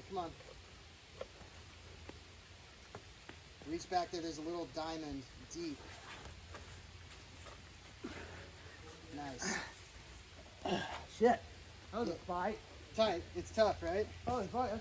Come on. Reach back there. There's a little diamond deep. Nice. Shit. That was a fight. Tight. It's tough, right? Oh, it's fight.